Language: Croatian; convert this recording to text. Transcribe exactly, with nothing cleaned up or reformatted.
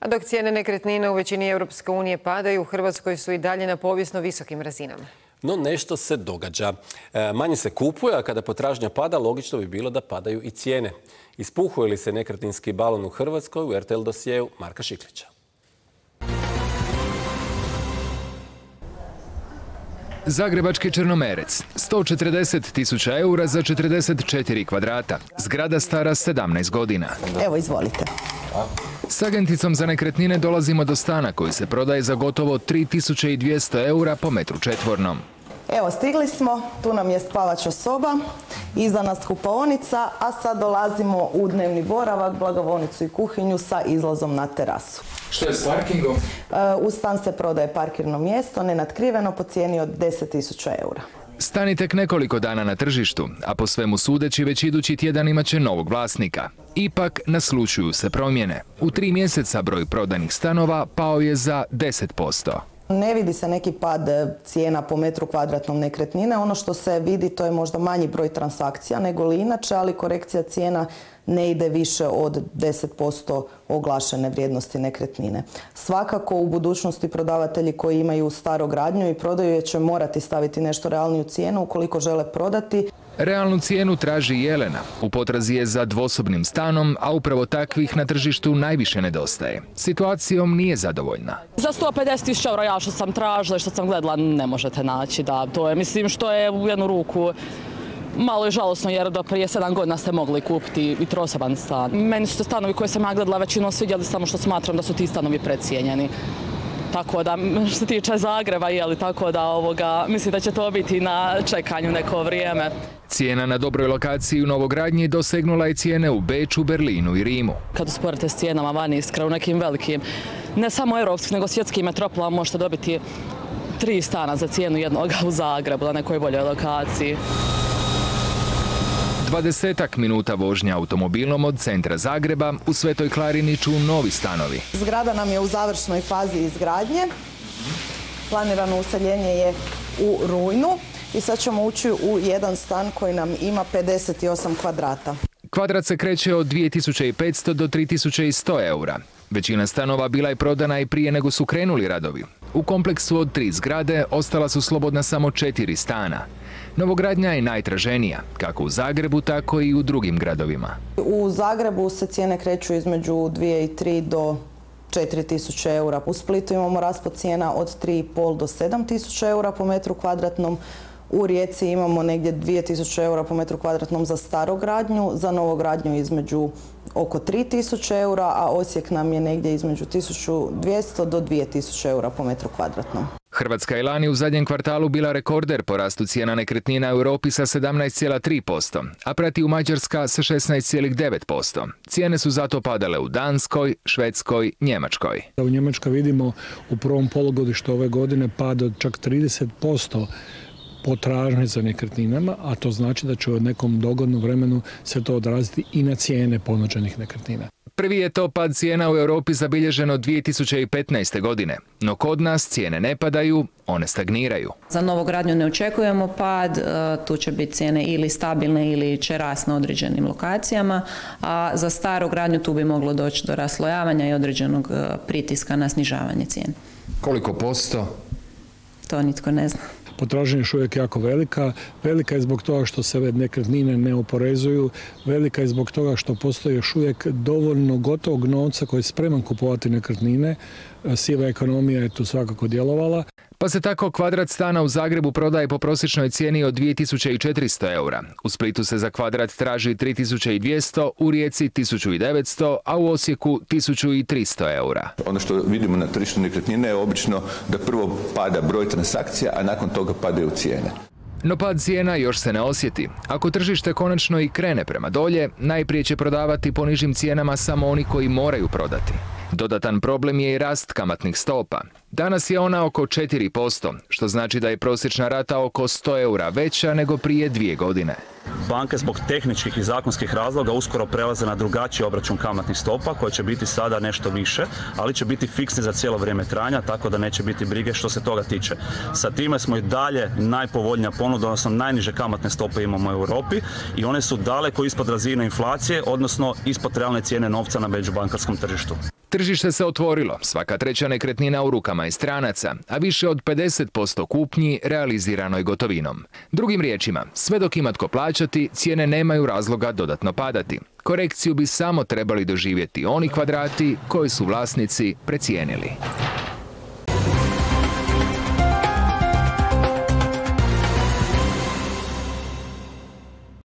Dok cijene nekretnina u većini Europske unije padaju, u Hrvatskoj su i dalje na povijesno visokim razinama. No nešto se događa. Manje se kupuje, a kada potražnja pada, logično bi bilo da padaju i cijene. Ispuhuje li se nekretninski balon u Hrvatskoj? U R T L dosjeu Marka Šiklića. Zagrebački Črnomerec. sto četrdeset tisuća eura za četrdeset četiri kvadrata. Zgrada stara sedamnaest godina. Evo, izvolite. S agenticom za nekretnine dolazimo do stana koji se prodaje za gotovo tri tisuće dvjesto eura po metru četvornom. Evo, stigli smo, tu nam je spavača soba, iza nas kupaonica, a sad dolazimo u dnevni boravak, blagovonicu i kuhinju sa izlazom na terasu. Što je s parkingom? U stan se prodaje parkirno mjesto, nenatkriveno po cijeni od deset tisuća eura. Stan je tek nekoliko dana na tržištu, a po svemu sudeći već idući tjedan imat će novog vlasnika. Ipak naslučuju se promjene. U tri mjeseca broj prodanih stanova pao je za deset posto. Ne vidi se neki pad cijena po metru kvadratnom nekretnine. Ono što se vidi to je možda manji broj transakcija nego li inače, ali korekcija cijena ne ide više od deset posto oglašene vrijednosti nekretnine. Svakako u budućnosti prodavatelji koji imaju starogradnju i prodaju je će morati staviti nešto realniju cijenu ukoliko žele prodati. Realnu cijenu traži Jelena. U potrazi je za dvosobnim stanom, a upravo takvih na tržištu najviše nedostaje. Situacijom nije zadovoljna. Za sto pedeset tisuća eura ja što sam tražila i što sam gledala ne možete naći. Da, to je, mislim, što je u jednu ruku malo je žalosno jer do prije sedam godina ste mogli kupiti i trosoban stan. Meni su to stanovi koje sam ja gledala većinom svidjeli, samo što smatram da su ti stanovi precijenjeni. Tako da, što se tiče Zagreba, jeli, tako da ovoga, mislim da će to biti na čekanju neko vrijeme. Cijena na dobroj lokaciji u novogradnji dosegnula je cijene u Beču, Berlinu i Rimu. Kad usporite s cijenama van Iskra u nekim velikim, ne samo europskim, nego svjetskim metropolama možete dobiti tri stana za cijenu jednog u Zagrebu na nekoj boljoj lokaciji. Dvadesetak minuta vožnja automobilom od centra Zagreba, u Svetoj Klari niču novi stanovi. Zgrada nam je u završnoj fazi izgradnje. Planirano useljenje je u rujnu i sad ćemo ući u jedan stan koji nam ima pedeset osam kvadrata. Kvadrat se kreće od dvije tisuće petsto do tri tisuće sto eura. Većina stanova bila je prodana i prije nego su krenuli radovi. U kompleksu od tri zgrade ostala su slobodna samo četiri stana. Novogradnja je najtraženija, kako u Zagrebu, tako i u drugim gradovima. U Zagrebu se cijene kreću između dvije i tri do četiri tisuće eura. U Splitu imamo raspod cijena od tri i pol do sedam tisuća eura po metru kvadratnom. U Rijeci imamo negdje dvije tisuće eura po metru kvadratnom za starogradnju, za novogradnju između oko tri tisuće eura, a Osijek nam je negdje između tisuću dvjesto do dvije tisuće eura po metru kvadratnom. Hrvatska je lani u zadnjem kvartalu bila rekorder po rastu cijena nekretnina u Europi sa sedamnaest zarez tri posto, a prati u Mađarska sa šesnaest zarez devet posto. Cijene su zato padale u Danskoj, Švedskoj, Njemačkoj. U Njemačkoj vidimo u prvom polugodištu ove godine pad od čak trideset posto potražnje za nekretninama, a to znači da će u nekom dogodnom vremenu se to odraziti i na cijene ponuđenih nekretnina. Prvi je to pad cijena u Europi zabilježeno dvije tisuće petnaeste. godine, no kod nas cijene ne padaju, one stagniraju. Za novogradnju ne očekujemo pad, tu će biti cijene ili stabilne ili će rasti na određenim lokacijama, a za starogradnju tu bi moglo doći do raslojavanja i određenog pritiska na snižavanje cijene. Koliko posto? To nitko ne zna. Potražnja je još uvijek jako velika. Velika je zbog toga što se nekretnine ne oporezuju. Velika je zbog toga što postoji još uvijek dovoljno gotovog novca koji je spreman kupovati nekretnine. Siva ekonomija je tu svakako djelovala. Pa se tako kvadrat stana u Zagrebu prodaje po prosječnoj cijeni od dvije tisuće četiristo eura. U Splitu se za kvadrat traži tri tisuće dvjesto, u Rijeci tisuću devetsto, a u Osijeku tisuću tristo eura. Ono što vidimo na tržištu nekretnine je obično da prvo pada broj transakcija, a nakon toga padaju cijene. No pad cijena još se ne osjeti. Ako tržište konačno i krene prema dolje, najprije će prodavati po nižim cijenama samo oni koji moraju prodati. Dodatan problem je i rast kamatnih stopa. Danas je ona oko četiri posto, što znači da je prosječna rata oko sto eura veća nego prije dvije godine. Banke zbog tehničkih i zakonskih razloga uskoro prelaze na drugačiji obračun kamatnih stopa koji će biti sada nešto više, ali će biti fiksni za cijelo vrijeme trajanja, tako da neće biti brige što se toga tiče. Sa time smo i dalje najpovoljnija ponuda, odnosno najniže kamatne stope imamo u Europi i one su daleko ispod razine inflacije, odnosno ispod realne cijene novca na međubankarskom tržištu. Tržište se otvorilo, svaka treća nekretnina u rukama je stranaca, a više od pedeset posto kupnji realizirano je gotovinom. Drugim riječima, sve dok ima tko plaćati, cijene nemaju razloga dodatno padati. Korekciju bi samo trebali doživjeti oni kvadrati koji su vlasnici precijenili.